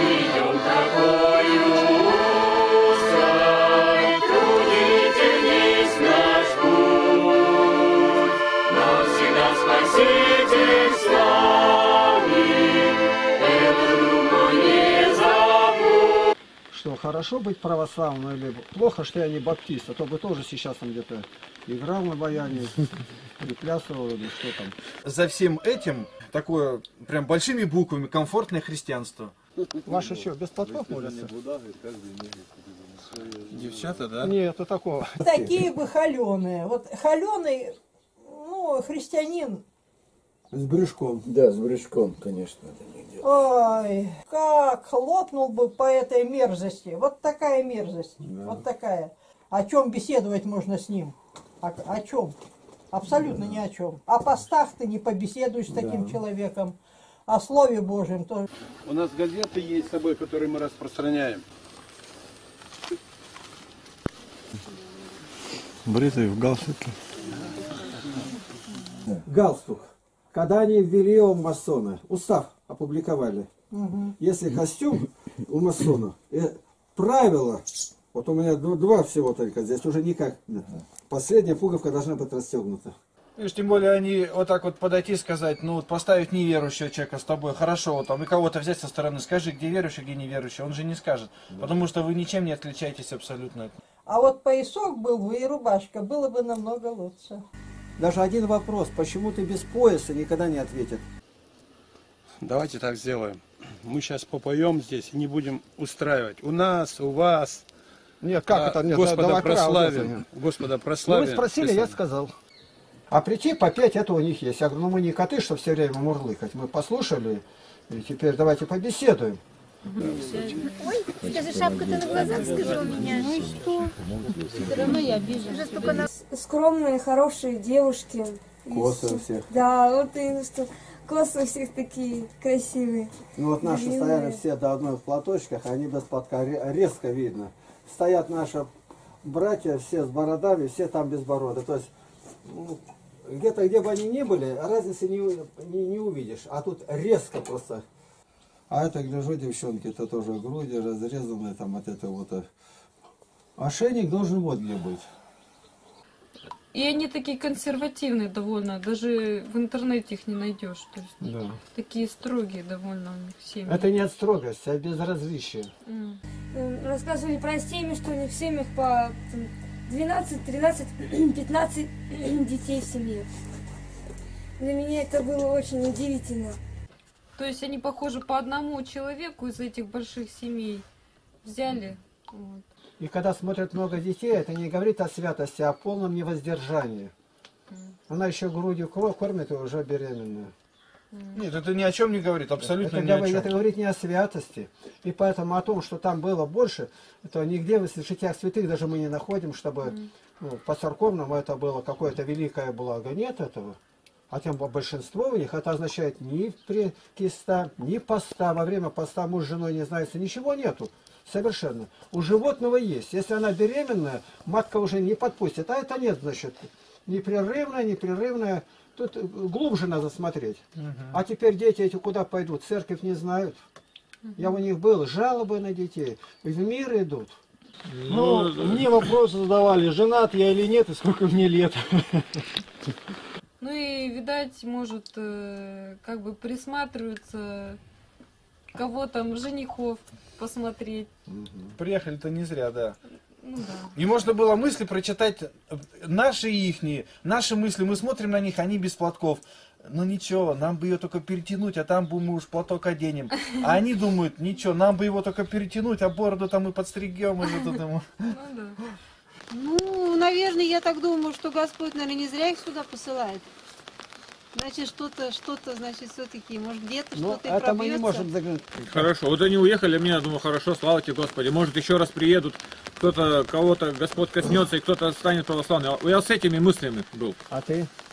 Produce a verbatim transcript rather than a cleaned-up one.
идем тобою, сай, трудитель есть наш путь, но всегда Спаситель с нами, эту думу не забудь. Что, хорошо быть православным или плохо, что я не баптист, а то бы тоже сейчас там где-то играл на баяне, приплясывал или что там. За всем этим такое, прям большими буквами, комфортное христианство. Ваши что, без платков молятся? Девчата, да? Нет, вот такого. Такие бы холеные. Вот холеный, ну, христианин. С брюшком. Да, с брюшком, конечно, это не делать. Ой, как хлопнул бы по этой мерзости. Вот такая мерзость. Да. Вот такая. О чем беседовать можно с ним? О, о чем? Абсолютно да. Ни о чем. О постах ты не побеседуешь с таким да. человеком. О Слове Божьем тоже. У нас газеты есть с собой, которые мы распространяем. Бритый в галстуке. Галстук. Когда они ввели его в масоны, устав опубликовали. Угу. Если костюм у масонов, правило, вот у меня два всего только, здесь уже никак. Последняя пуговка должна быть расстегнута. Видишь, тем более они вот так вот подойти и сказать, ну вот поставить неверующего человека с тобой, хорошо, вот там, и кого-то взять со стороны, скажи, где верующий, где неверующий, он же не скажет, да. Потому что вы ничем не отличаетесь абсолютно. А вот поясок был бы и рубашка, было бы намного лучше. Даже один вопрос, почему ты без пояса, никогда не ответит. Давайте так сделаем. Мы сейчас попоем здесь и не будем устраивать. У нас, у вас. Нет, как а, это? Нет, Господа прославим. Господа прославим. Ну, вы спросили, я сказал. А прийти попеть, это у них есть. Я говорю, ну мы не коты, что все время мурлыкать. Мы послушали, и теперь давайте побеседуем. Ой, скажи, шапка-то на глазах, скажи у меня. Ну и что? Все равно я обижена. Скромные, хорошие девушки. Косы у всех. Да, вот именно что. Косы у всех такие красивые. Ну вот наши длинные. Стояли все до одной в платочках, а они без платка, резко видно. Стоят наши братья все с бородами, все там без бороды. То есть ну, где-то, где бы они ни были, разницы не, не, не увидишь. А тут резко просто. А это, гляжу, девчонки, это тоже груди разрезанные, там вот это вот. Ошейник должен вот где быть. И они такие консервативные довольно, даже в интернете их не найдешь. То есть, да. Такие строгие довольно у них семьи. Это не от строгости, а безразличия. Mm. Рассказывали про семьи, что у них в семьях по двенадцать, тринадцать, пятнадцать детей в семье. Для меня это было очень удивительно. То есть они похожи по одному человеку из этих больших семей. Взяли. Вот. И когда смотрят много детей, это не говорит о святости, а о полном невоздержании. Она еще грудью кормит и уже беременная. Нет, это ни о чем не говорит, абсолютно это, ни о чем. Это говорит не о святости. И поэтому о том, что там было больше, это нигде в житиях святых даже мы не находим, чтобы ну, по церковному это было какое-то великое благо. Нет этого. А тем большинство у них это означает ни креста, ни поста. Во время поста муж с женой не знается, ничего нету. Совершенно. У животного есть. Если она беременная, матка уже не подпустит. А это нет, значит, непрерывная, непрерывная. Тут глубже надо смотреть. Угу. А теперь дети эти куда пойдут? Церковь не знают. Угу. Я у них был. Жалобы на детей. В мир идут. Ну, мне вопросы задавали, женат я или нет, и сколько мне лет. Ну и, видать, может, как бы присматриваются, кого там, женихов посмотреть. Приехали-то не зря, да. Ну, да. И можно было мысли прочитать, наши и ихние, наши мысли, мы смотрим на них, они без платков. Ну ничего, нам бы ее только перетянуть, а там бы мы уж платок оденем. А они думают, ничего, нам бы его только перетянуть, а бороду там мы подстригем. И вот это. Ну, да. Ну, наверное, я так думаю, что Господь, наверное, не зря их сюда посылает. Значит, что-то, что-то, значит, все-таки, может, где-то что-то и это пробьется. Мы не можем заглянуть. Хорошо, вот они уехали, мне, я думаю, хорошо, слава тебе, Господи. Может, еще раз приедут, кто-то, кого-то Господь коснется, и кто-то станет православным. Я с этими мыслями был. А ты?